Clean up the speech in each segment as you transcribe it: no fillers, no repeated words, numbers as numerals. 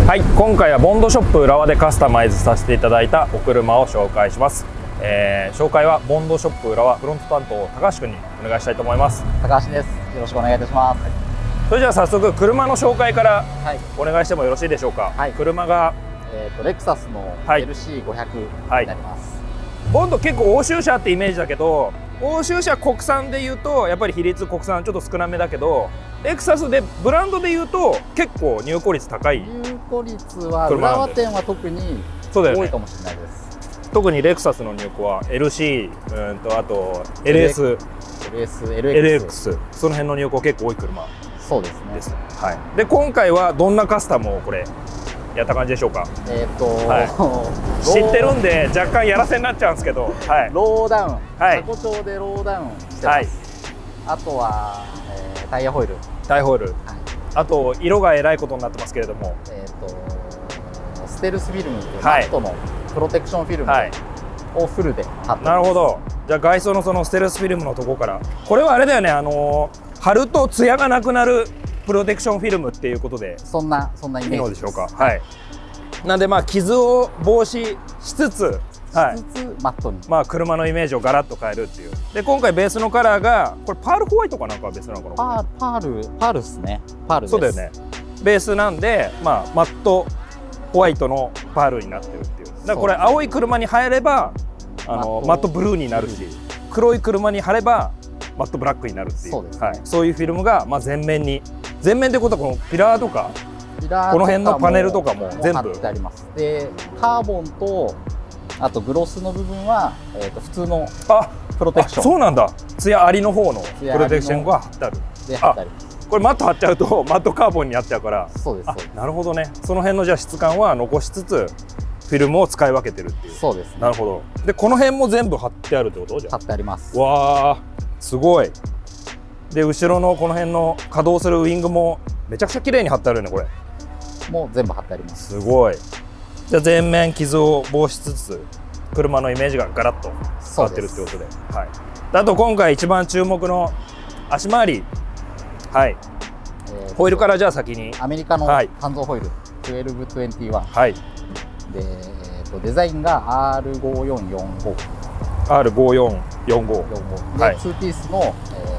はい、今回はボンドショップ浦和でカスタマイズさせていただいたお車を紹介します。紹介はボンドショップ浦和フロント担当高橋君にお願いしたいと思います。 高橋です。よろしくお願いいたします。 それじゃあ早速車の紹介からお願いしてもよろしいでしょうか。はい、車がレクサスの LC500 になります。 ボンド結構欧州車ってイメージだけど、欧州車国産でいうとやっぱり比率国産ちょっと少なめだけど、レクサスでブランドでいうと結構入庫率高い。 入庫率は浦和店は特に多いかもしれないです。 特にレクサスの入庫は LC、あと LS、LX、その辺の入庫結構多い車。 そうですね。 はい。で今回はどんなカスタムをこれやった感じでしょうか。知ってるんで若干やらせになっちゃうんですけど、 ローダウン、車庫調でローダウンしてます。あとはタイヤホイール。あと色がえらいことになってますけれども、 ステルスフィルムというマットのプロテクションフィルムをフルで貼ってます。 なるほど。じゃあ外装のそのステルスフィルムのところから、これはあれだよね、貼ると艶がなくなるプロテクションフィルムっていうことで、 そんなイメージでしょうか。はい。なんでまあ傷を防止しつつマットに車のイメージをガラッと変えるっていう。で今回ベースのカラーがこれパールホワイトかなんかは別なのかな。 パールですね。パールです。 そうだよね。ベースなんでマットホワイトのパールになってるっていう。だからこれ青い車に入ればマットブルーになるし、黒い車に貼ればマットブラックになるっていう。そういうフィルムが全面ってことはこのピラーとかこの辺のパネルとかも全部貼ってあります。でカーボンとあとグロスの部分は普通のプロテクション。 そうなんだ。ツヤありの方のプロテクションが貼ってある。これマット貼っちゃうとマットカーボンになっちゃうから。 そうです。 なるほどね。その辺のじゃあ質感は残しつつフィルムを使い分けてるっていう。 そうです。 なるほど。でこの辺も全部貼ってあるってこと？じゃあ貼ってあります。 わあ、すごい。で後ろのこの辺の稼働するウイングもめちゃくちゃ綺麗に貼ってあるねこれ。もう全部貼ってあります。 すごい。じゃあ全面傷を防止しつつ車のイメージがガラッと変わってるってことで、あと今回一番注目の足回り、ホイールからじゃあ先にアメリカの半蔵ホイール1221、でデザインが R5445 で2ピースの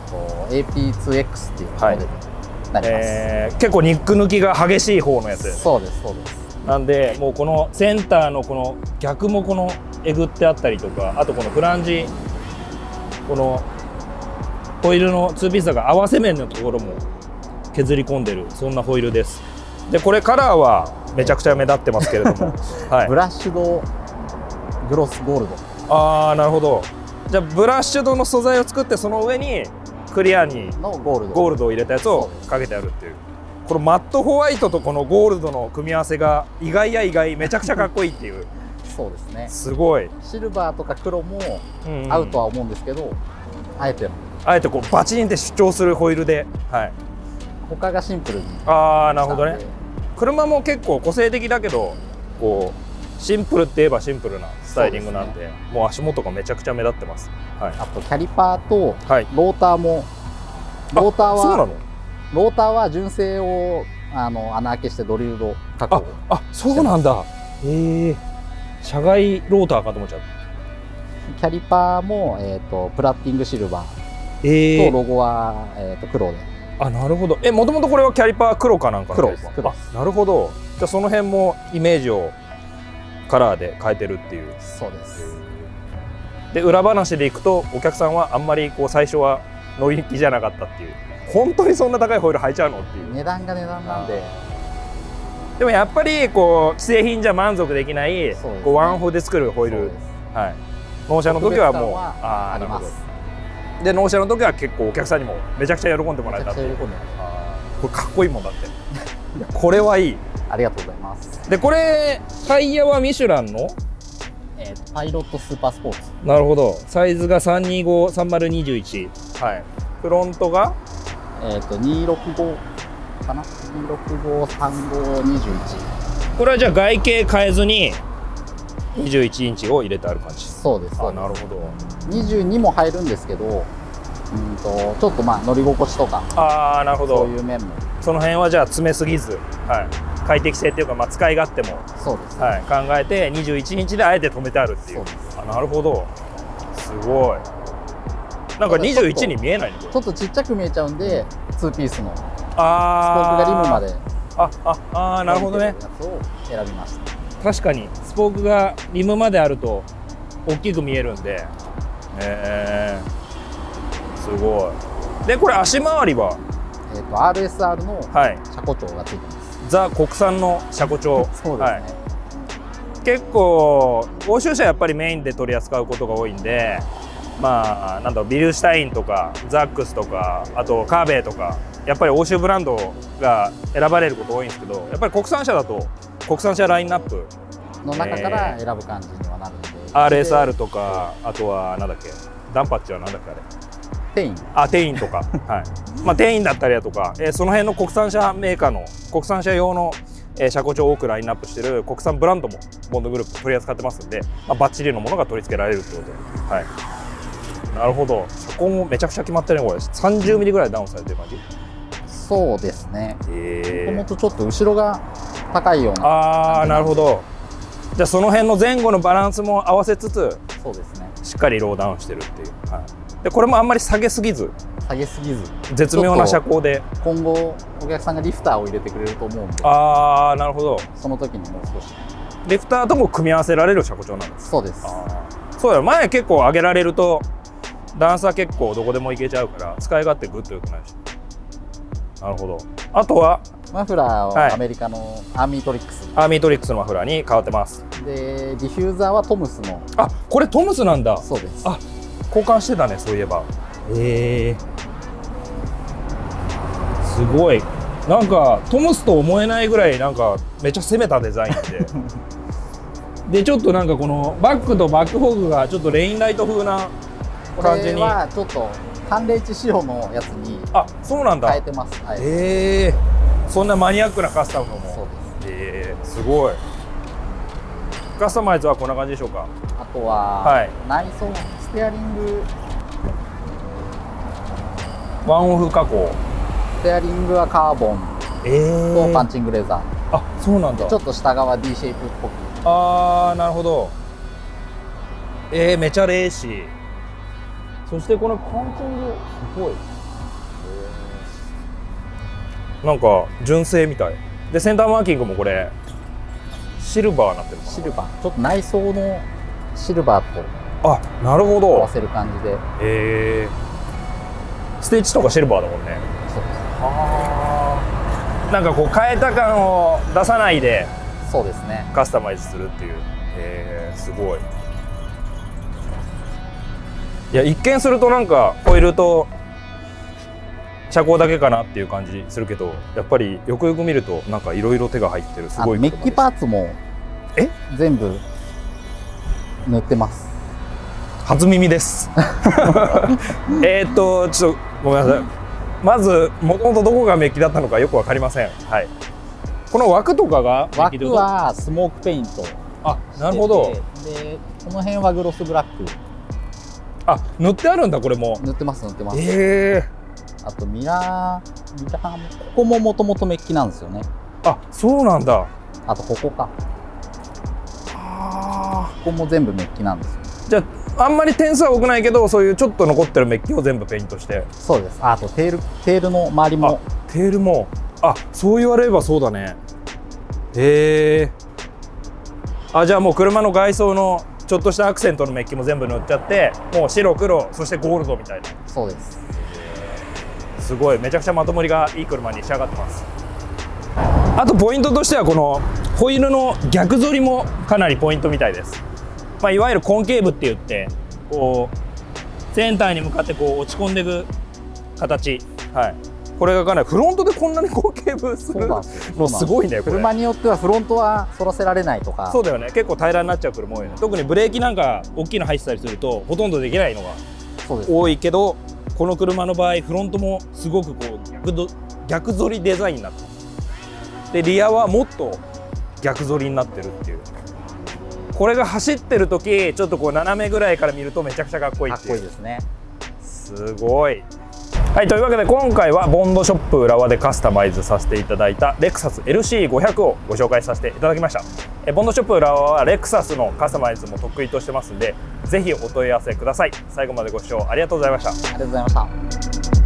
AP2X っていうモデルになります。 結構ニック抜きが激しい方のやつです。 そうです。 なんでもうこのセンターのこの逆もこのえぐってあったりとか、あとこのフランジ、このホイールの2ピースが合わせ面のところも削り込んでる、そんなホイールです。でこれカラーはめちゃくちゃ目立ってますけれどもブラッシュドグロスゴールド。なるほど。じゃあブラッシュドの素材を作って、その上にクリアにゴールドを入れたやつをかけてあるっていう。このマットホワイトとこのゴールドの組み合わせが意外めちゃくちゃかっこいいっていうそうですね。 すごい。 シルバーとか黒も合うとは思うんですけど、あえてこうバチンって主張するホイールで、 他がシンプルに。 なるほどね。車も結構個性的だけど、こうシンプルって言えばシンプルなスタイリングなんで、もう足元がめちゃくちゃ目立ってます。 あとキャリパーとローターも、ローターは純正を穴開けしてドリルド加工。 そうなんだ。車外ローターかと思っちゃう。 キャリパーもプラッティングシルバーとロゴは黒で。 なるほど。もともとこれはキャリパー黒かなんか。黒です。なるほど。じゃあその辺もイメージをカラーで変えてるっていう。 そうです。 で裏話でいくと、お客さんはあんまりこう最初は乗り気じゃなかったっていう。本当にそんな高いホイール履いちゃうのっていう。 値段が値段なんで。 でもやっぱりこう既製品じゃ満足できない、こうワンオフで作るホイール。納車の時はもうあります。 で納車の時は結構お客さんにもめちゃくちゃ喜んでもらえたっていう。これかっこいいもんだって。これはいい。 ありがとうございます。 でこれタイヤはミシュランのパイロットスーパースポーツ。 なるほど。サイズが3253021。フロントが 265かな。2653521。 これはじゃあ外形変えずに21インチを入れてある感じ。 そうです。なるほど。 22も入るんですけど、ちょっと乗り心地とか、 なるほど。 そういう面もその辺はじゃあ詰めすぎず、 快適性っていうか、まあ、使い勝手もそうです、 はい、考えて21インチであえて止めてあるっていう。あ、なるほど、すごい。なんか21に見えないね。 ちょっとちっちゃく見えちゃうんで、2ピースのスポークがリムまでなるほどね。 やつを選びました。 確かにスポークがリムまであると大きく見えるんで、すごい。でこれ足回りは RSR の車庫長がついてます。 ザ国産の車庫長。 そうですね。 結構欧州車やっぱりメインで取り扱うことが多いんで、まあなんだろう、ビルシュタインとかザックスとか、あとカーベイとか、やっぱり欧州ブランドが選ばれること多いんですけど、やっぱり国産車だと国産車ラインナップの中から選ぶ感じにはなるんで、 RSR とか、あとはなんだっけ、ダンパッチはなんだっけあれ、テインとか、はい、まあテインだったりだとか、その辺の国産車メーカーの国産車用の車庫長を多くラインナップしている国産ブランドもボンドグループ取り扱ってますんで、まあ、バッチリのものが取り付けられるってことで、はい、なるほど。車高もめちゃくちゃ決まってるね。これ30ミリぐらいダウンされてる感じ。 そうですね。もともとちょっと後ろが高いような。 ああ、なるほど。じゃあその辺の前後のバランスも合わせつつ、 そうですね、 しっかりローダウンしてるっていう、はい、でこれもあんまり下げすぎず絶妙な車高で、 今後お客さんがリフターを入れてくれると思うんで、 ああ、なるほど。 その時にもう少しリフターとも組み合わせられる車高調なんです。 そうです。 そうだ、前結構上げられると段差結構どこでもいけちゃうから使い勝手グッと良くなるし。なるほど。あとはマフラーはアメリカのアーミートリックス、 アーミートリックスのマフラーに変わってます。 でディフューザーはトムスの。 あ、これトムスなんだ。 そうです。 あ、交換してたね、そういえば。すごい。なんかトムスと思えないぐらいなんかめっちゃ攻めたデザインででちょっとなんかこのバックとバックフォークがちょっとレインライト風な感じに。 これはちょっと寒冷地仕様のやつに変えてます。 そんなマニアックなカスタムも。 そうです。 すごい。カスタマイズはこんな感じでしょうか。 あとは、内装ステアリング、 ワンオフ加工。 ステアリングはカーボンとパンチングレーザー。 あ、そうなんだ。 ちょっと下側 D シェイプっぽく。 ああ、なるほど。めちゃレーシー。そしてこのパンチングすごい。なんか純正みたいで、センターマーキングもこれシルバーになってるのかな。 シルバー、ちょっと内装のシルバーと、 あ、なるほど、 合わせる感じで。 ステッチとかシルバーだもんね。 そうです。 なんかこう変えた感を出さないで、 そうですね、 カスタマイズするっていう。すごい。いや、一見するとなんかホイールと車高だけかなっていう感じするけど、やっぱりよくよく見るとなんかいろいろ手が入ってる。すごい。 メッキパーツも全部塗ってます。 初耳です。ちょっとごめんなさい。まずもともとどこがメッキだったのかよくわかりません。はい。この枠とかが枠はスモークペイント。 あ、なるほど。 でこの辺はグロスブラック。 あ、塗ってあるんだ。これも塗ってます、塗ってます。あとミラーも、ここももともとメッキなんですよね。 あ、そうなんだ。 あとここか。ここも全部メッキなんですよ。 じゃああんまり点数は多くないけど、そういうちょっと残ってるメッキを全部ペイントして。 そうです。あとテールの周りも。 テールも、あ、そう言われればそうだね。あ、じゃあもう車の外装のちょっとしたアクセントのメッキも全部塗っちゃって、もう白黒そしてゴールドみたいな。 そうです。 すごい、めちゃくちゃまとまりがいい車に仕上がってます。あとポイントとしてはこのホイールの逆反りもかなりポイントみたいです。まあ、いわゆるコンケーブって言って、こうセンターに向かってこう落ち込んでいく形。はい。これがかなりフロントでこんなにコンケーブするのすごいね。 車によってはフロントは反らせられないとか。 そうだよね。結構平らになっちゃう車多いよね。特にブレーキなんか大きいの入ってたりするとほとんどできないのが多いけど、この車の場合フロントもすごくこう逆反りデザインになってます。でリアはもっと逆反りになってるっていう。これが走ってる時ちょっとこう斜めぐらいから見るとめちゃくちゃかっこいいっていう。 かっこいいですね。 すごい。 はい、というわけで今回はボンドショップ浦和でカスタマイズさせていただいたレクサス LC500 をご紹介させていただきました。ボンドショップ浦和はレクサスのカスタマイズも得意としてますんで、ぜひお問い合わせください。最後までご視聴ありがとうございました。 ありがとうございました。